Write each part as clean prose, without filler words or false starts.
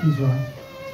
Please rise.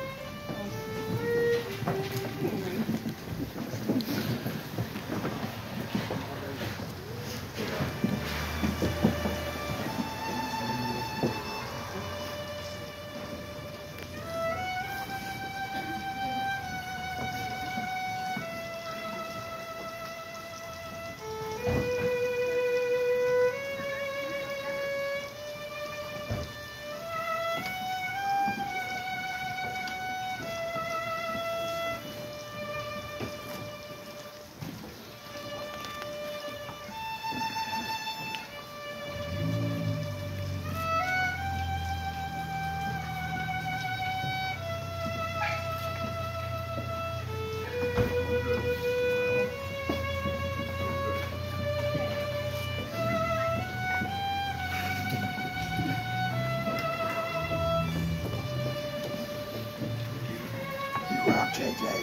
Rock, JJ.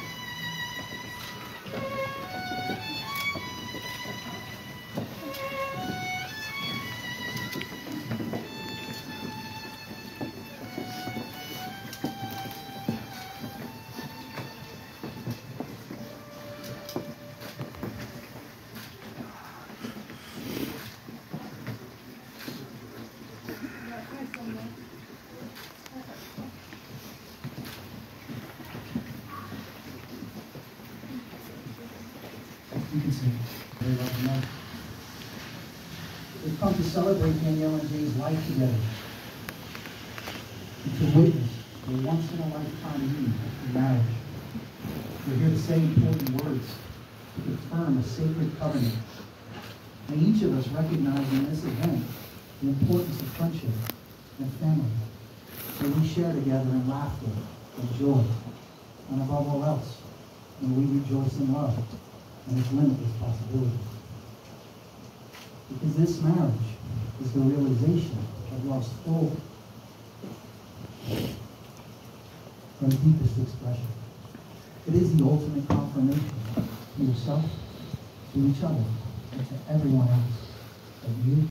You can sing. Very well enough. We've come to celebrate Danielle and Jay's life together. And to witness their once-in-a-lifetime union in marriage. We're here to say important words, to confirm a sacred covenant. May each of us recognize in this event the importance of friendship and family. May we share together in laughter and joy. And above all else, may we rejoice in love and its limitless possibilities. Because this marriage is the realization of love's full and deepest expression. It is the ultimate confirmation to yourself, to each other, and to everyone else that you